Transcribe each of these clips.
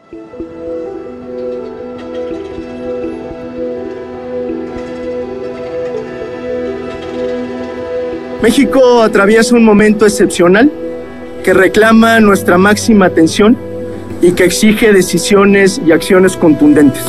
México atraviesa un momento excepcional que reclama nuestra máxima atención y que exige decisiones y acciones contundentes.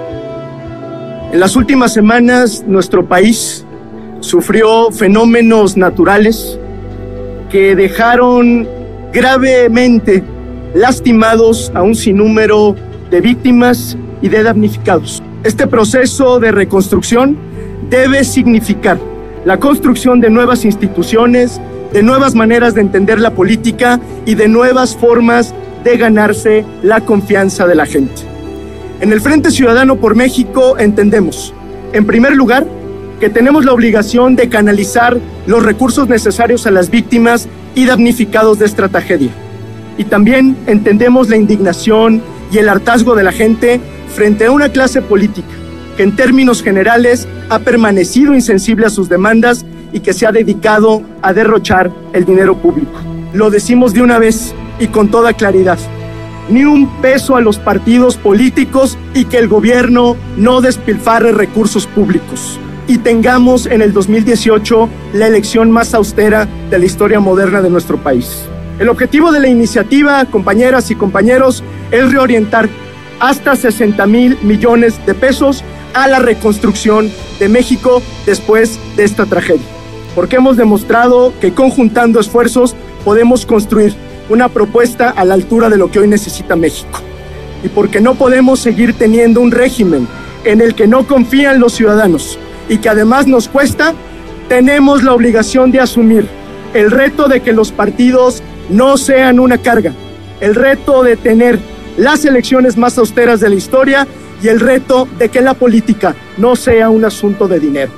En las últimas semanas, nuestro país sufrió fenómenos naturales que dejaron gravemente lastimados a un sinnúmero de víctimas y de damnificados. Este proceso de reconstrucción debe significar la construcción de nuevas instituciones, de nuevas maneras de entender la política y de nuevas formas de ganarse la confianza de la gente. En el Frente Ciudadano por México entendemos, en primer lugar, que tenemos la obligación de canalizar los recursos necesarios a las víctimas y damnificados de esta tragedia. Y también entendemos la indignación y el hartazgo de la gente frente a una clase política que en términos generales ha permanecido insensible a sus demandas y que se ha dedicado a derrochar el dinero público. Lo decimos de una vez y con toda claridad: ni un peso a los partidos políticos y que el gobierno no despilfarre recursos públicos. Y tengamos en el 2018 la elección más austera de la historia moderna de nuestro país. El objetivo de la iniciativa, compañeras y compañeros, es reorientar hasta 60,000 millones de pesos a la reconstrucción de México después de esta tragedia. Porque hemos demostrado que conjuntando esfuerzos podemos construir una propuesta a la altura de lo que hoy necesita México. Y porque no podemos seguir teniendo un régimen en el que no confían los ciudadanos y que además nos cuesta, tenemos la obligación de asumir el reto de que los partidos no sean una carga, el reto de tener las elecciones más austeras de la historia y el reto de que la política no sea un asunto de dinero.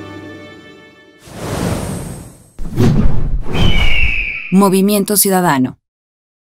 Movimiento Ciudadano.